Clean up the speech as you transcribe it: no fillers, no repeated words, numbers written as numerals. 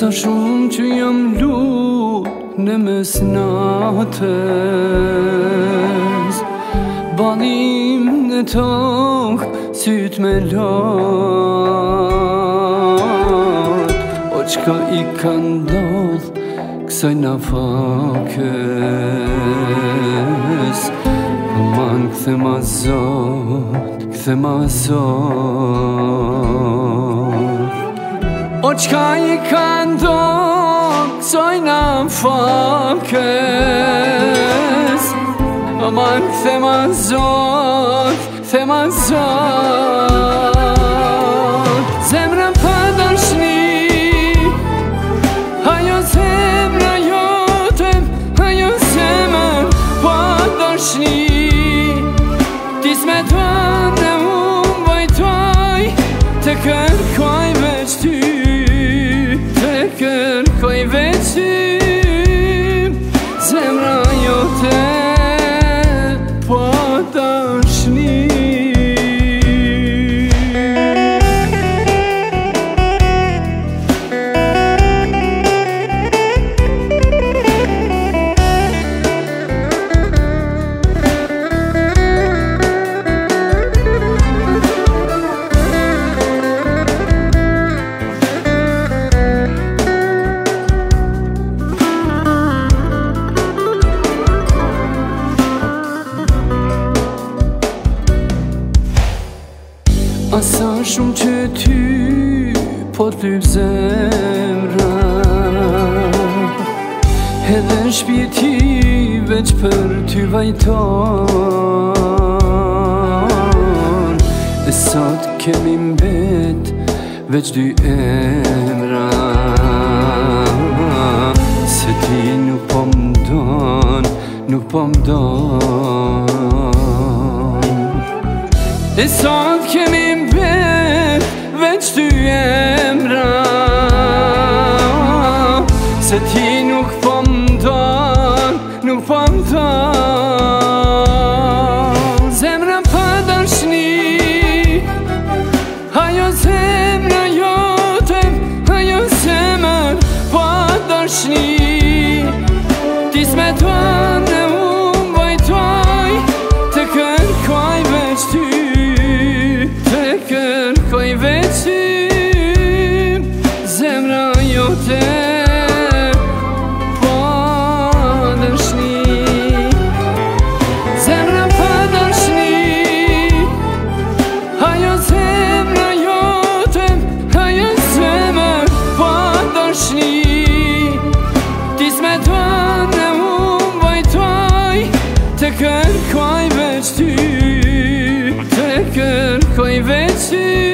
Sa shumë që jam lut në mes natës, banim në tokë, syt me lot. O qka i ka ndodh kësaj nafakës, aman kthe ma Zot, kthe ma Zot. O qka i ka ndodh kësaj nafakës, aman kthe ma Zot, kthe ma Zot. Zemra pa dashni, ajo zemra jote, ajo zemër pa dashni. Ti s'me tonë unë vajtoj, të kërkoj veç ty, të kërkoj veç ty. Zemra jote pa dashni. Asa shumë që ty po t'lyp zemra, edhe shpirti veç për ty vajton. E sot kemi mbet veç dy emra, se ti nuk po m'don, nuk po m'don. E sot kemi mbet veç dy emra, se ti nuk po m'don, nuk po m'don. Zemra pa dashni, ajo zemra jote, ajo zemër pa dashni. Ti s'me tonë unë vajtoj, të kërkoj veç ty, të kërkoj veç ty. Zemra jote pa dashni, zemra pa dashni, ajo zemra jote, ajo zemër pa dashni. Ti s'me tonë unë vajtoj, të kërkoj veç ty, të kërkoj veç ty.